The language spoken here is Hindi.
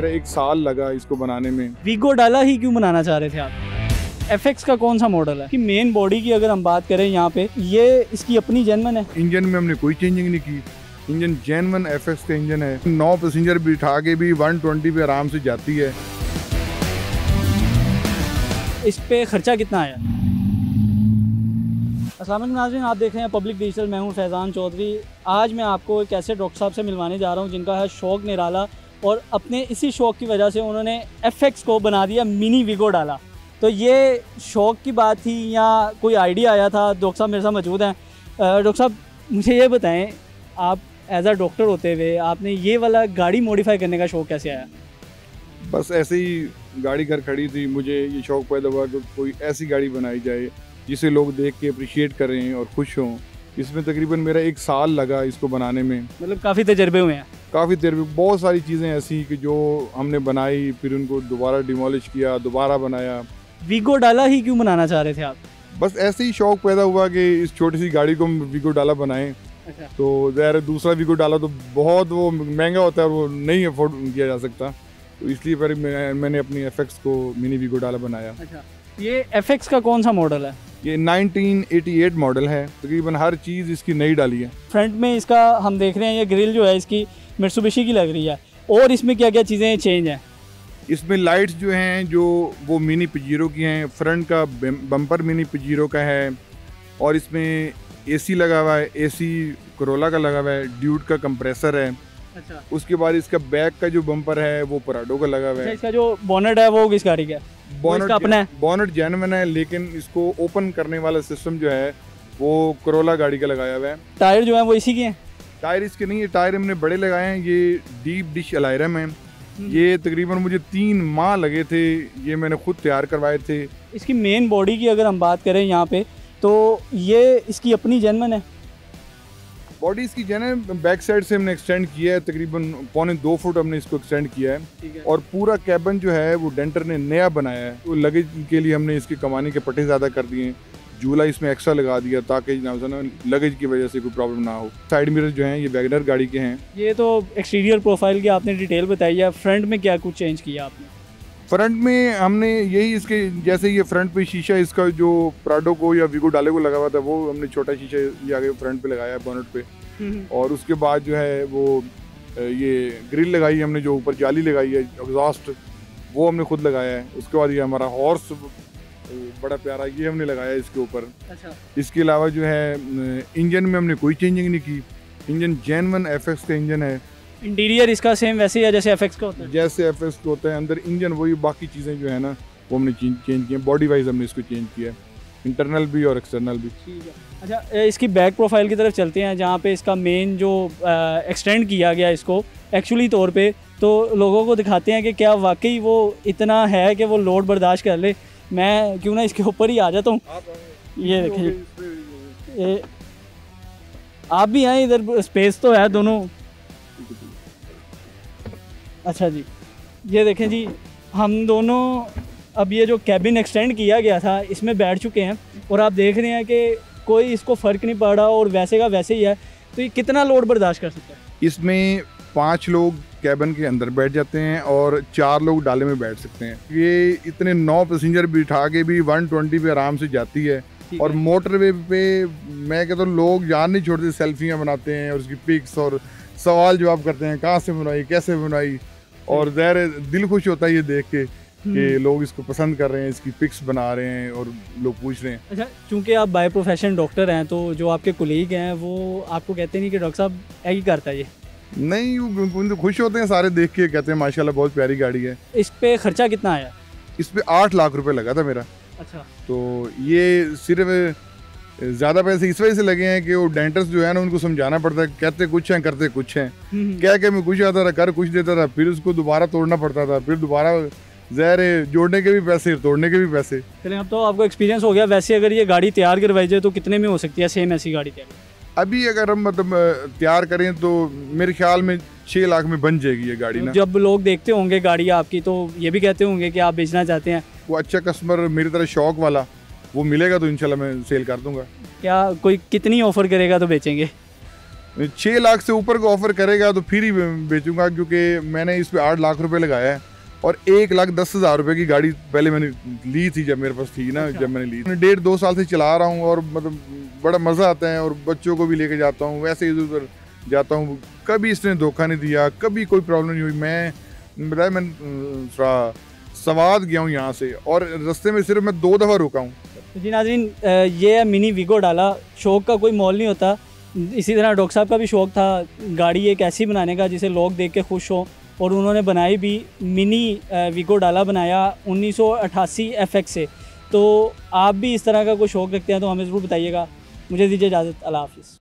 मेरा 1 साल लगा इसको बनाने में। वीगो डाला ही क्यों बनाना चाह रहे थे आप? एफएक्स का कौन सा मॉडल है कि मेन बॉडी की अगर हम बात करें यहाँ पे, ये इसकी अपनी जेन्युइन है। इंजन में हमने कोई चेंजिंग नहीं की, इंजन जेन्युइन एफएक्स का इंजन है। 9 पैसेंजर बिठा के भी 120 पे आराम से जाती है। इस पे खर्चा कितना आया? अस्सलाम वालेकुम नाज़रीन, आप देख रहे हैं पब्लिक डिजिटल। मैं हूं फैज़ान चौधरी। आज मैं आपको एक ऐसे डॉक्टर साहब से मिलवाने जा रहा हूं जिनका है शौक निराला, और अपने इसी शौक की वजह से उन्होंने एफएक्स को बना दिया मिनी वीगो डाला। तो ये शौक की बात थी या कोई आइडिया आया था? डॉक्टर साहब मेरे साथ मौजूद हैं। डॉक्टर साहब मुझे ये बताएं, आप एज अ डॉक्टर होते हुए आपने ये वाला गाड़ी मॉडिफाई करने का शौक कैसे आया? बस ऐसे ही गाड़ी घर खड़ी थी, मुझे ये शौक पैदा हुआ कि कोई ऐसी गाड़ी बनाई जाए जिसे लोग देख के अप्रिशिएट करें और खुश हों। इसमें तकरीबन मेरा 1 साल लगा इसको बनाने में। मतलब काफ़ी तजर्बे हुए हैं? काफ़ी देर में बहुत सारी चीज़ें ऐसी कि जो हमने बनाई, फिर उनको दोबारा डिमोलिश किया, दोबारा बनाया। वीगो डाला ही क्यों बनाना चाह रहे थे आप? बस ऐसे ही शौक पैदा हुआ कि इस छोटी सी गाड़ी को हम वीगो डाला बनाएं। अच्छा। तो ज़ाहिर है दूसरा वीगो डाला तो बहुत वो महंगा होता है, वो नहीं अफोर्ड किया जा सकता, तो इसलिए फिर मैंने अपनी एफएक्स को मिनी वीगो डाला बनाया। अच्छा, ये एफएक्स का कौन सा मॉडल है? ये 1988 मॉडल है, तकरीबन हर चीज़ इसकी नई डाली है। फ्रंट में इसका हम देख रहे हैं, ये ग्रिल जो है इसकी मित्सुबिशी की लग रही है। और इसमें क्या क्या चीज़ें चेंज हैं? इसमें लाइट्स जो हैं जो वो मिनी पजीरो की हैं। फ्रंट का बम्पर मिनी पजीरो का है, और इसमें एसी लगा हुआ है, एसी कोरोला का लगा हुआ है, ड्यूड का कंप्रेसर है। अच्छा। उसके बाद इसका बैक का जो बम्पर है वो पराडो का लगा हुआ है। इसका जो बोनेट है वो किस गाड़ी का है? बोनेट अपना है? बोनेट जेन्युइन है, लेकिन इसको ओपन करने वाला सिस्टम जो है वो कोरोला गाड़ी का लगाया हुआ है। टायर जो है वो इसी के हैं? टायर इसके नहीं है, टायर हमने बड़े लगाए हैं। ये डीप डिश एलायरम है। ये तकरीबन मुझे 3 माह लगे थे, ये मैंने खुद तैयार करवाए थे। इसकी मेन बॉडी की अगर हम बात करें यहाँ पे, तो ये इसकी अपनी जेन्युइन है? बॉडी इसकी जो है ना बैक साइड से हमने एक्सटेंड किया है, तकरीबन 1.25 फुट हमने इसको एक्सटेंड किया है। और पूरा कैबिन जो है वो डेंटर ने नया बनाया है। तो लगेज के लिए हमने इसके कमाने के पट्टे ज़्यादा कर दिए हैं, झूला इसमें एक्स्ट्रा लगा दिया ताकि लगेज की वजह से कोई प्रॉब्लम ना हो। साइड मिरर जो हैं ये वैगनर गाड़ी के हैं। ये तो एक्सटीरियर प्रोफाइल की आपने डिटेल बताई है। फ्रंट में क्या कुछ चेंज किया आपने? फ्रंट में हमने यही इसके जैसे ये फ्रंट पे शीशा इसका जो प्राडो को या वीगो डाले को लगा हुआ था, वो हमने छोटा शीशा ये आगे फ्रंट पे लगाया है बोनेट पे। और उसके बाद जो है वो ये ग्रिल लगाई है हमने, जो ऊपर जाली लगाई है एग्जॉस्ट, वो हमने खुद लगाया है। उसके बाद ये हमारा हॉर्स बड़ा प्यारा ये हमने लगाया है इसके ऊपर। अच्छा। इसके अलावा जो है इंजन में हमने कोई चेंजिंग नहीं की, इंजन जेन्युइन एफएक्स का इंजन है। इंटीरियर इसका सेम वैसे ही है जैसे एफएक्स का होता है? जैसे एफएक्स का होता है, अंदर इंजन वही, बाकी चीज़ें जो है ना वो हमने चेंज किए। बॉडी वाइज हमने इसको चेंज किया है, इंटरनल भी और एक्सटर्नल भी। ठीक है। अच्छा, इसकी बैक प्रोफाइल की तरफ चलते हैं, जहाँ पे इसका मेन जो एक्सटेंड किया गया इसको एक्चुअली तौर पे, तो लोगों को दिखाते हैं कि क्या वाकई वो इतना है कि वो लोड बर्दाश्त कर ले। मैं क्यों ना इसके ऊपर ही आ जाता हूँ। ये देखिए, आप भी हैं इधर, स्पेस तो है दोनों। अच्छा जी, ये देखें जी, हम दोनों अब ये जो कैबिन एक्सटेंड किया गया था इसमें बैठ चुके हैं, और आप देख रहे हैं कि कोई इसको फ़र्क नहीं पड़ रहा और वैसे का वैसे ही है। तो ये कितना लोड बर्दाश्त कर सकता है? इसमें 5 लोग कैबिन के अंदर बैठ जाते हैं और 4 लोग डाले में बैठ सकते हैं। ये इतने 9 पैसेंजर बिठा के भी 120 पे आराम से जाती है। और मोटरवे पे मैं कहता हूँ लोग जान नहीं छोड़ते, सेल्फियाँ बनाते हैं और उसकी पिक्स और सवाल जवाब करते हैं, कहाँ से बनाई, कैसे बनाई। और ज़ाहिर दिल खुश होता है ये देख के कि लोग इसको पसंद कर रहे हैं, इसकी पिक्स बना रहे हैं और लोग पूछ रहे हैं। अच्छा, चूँकि आप बाय प्रोफेशन डॉक्टर हैं, तो जो आपके कोलीग हैं वो आपको कहते नहीं कि डॉक्टर साहब यही करता है ये? नहीं, वो खुश होते हैं सारे देख के, कहते हैं माशाल्लाह बहुत प्यारी गाड़ी है। इस पे खर्चा कितना आया? इस पे 8 लाख रुपए लगा था मेरा। अच्छा। तो ये सिर्फ ज़्यादा पैसे इस वजह से लगे हैं कि वो डेंटर्स जो है ना उनको समझाना पड़ता है, कहते कुछ हैं करते कुछ हैं। क्या मैं कुछ आता था, कर कुछ देता था, फिर उसको दोबारा तोड़ना पड़ता था, फिर दोबारा ज़ाहिर जोड़ने के भी पैसे, तोड़ने के भी पैसे। चलें, अब तो आपको एक्सपीरियंस हो गया। वैसे अगर ये गाड़ी तैयार करवाई जाए तो कितने में हो सकती है सेम ऐसी गाड़ी तैयार? अभी अगर हम मतलब तैयार करें तो मेरे ख्याल में 6 लाख में बन जाएगी ये गाड़ी ना। जब लोग देखते होंगे गाड़ी आपकी तो ये भी कहते होंगे कि आप बेचना चाहते हैं। वो अच्छा कस्टमर मेरी तरह शौक वाला वो मिलेगा तो इंशाल्लाह मैं सेल कर दूंगा। क्या कोई कितनी ऑफर करेगा तो बेचेंगे? 6 लाख से ऊपर का ऑफर करेगा तो फिर ही बेचूंगा, क्योंकि मैंने इस पे 8 लाख रुपए लगाया है और 1,10,000 रुपए की गाड़ी पहले मैंने ली थी जब मेरे पास थी ना। अच्छा। जब मैंने ली थी 1.5-2 साल से चला रहा हूँ और मतलब बड़ा मज़ा आता है और बच्चों को भी लेके जाता हूँ, वैसे इधर उधर जाता हूँ, कभी इसने धोखा नहीं दिया, कभी कोई प्रॉब्लम नहीं हुई। मैं थोड़ा सवाद गया हूँ यहाँ से और रास्ते में सिर्फ मैं 2 दफ़ा रुका हूँ। तो जी नाज़रीन, ये है मिनी वीगो डाला। शौक़ का कोई मोल नहीं होता। इसी तरह डॉक्टर साहब का भी शौक़ था गाड़ी एक ऐसी बनाने का जिसे लोग देख के खुश हों, और उन्होंने बनाई भी। मिनी वीगो डाला बनाया 1988 FX से। तो आप भी इस तरह का कोई शौक़ रखते हैं तो हमें ज़रूर बताइएगा। मुझे दीजिए इजाज़त। अल्लाह हाफ़िज़।